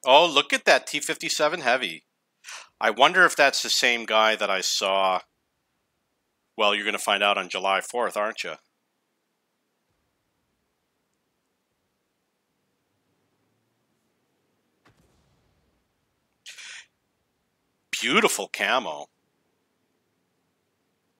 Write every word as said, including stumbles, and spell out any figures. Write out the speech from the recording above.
Oh, look at that T fifty-seven Heavy. I wonder if that's the same guy that I saw. Well, you're going to find out on July fourth, aren't you? Beautiful camo.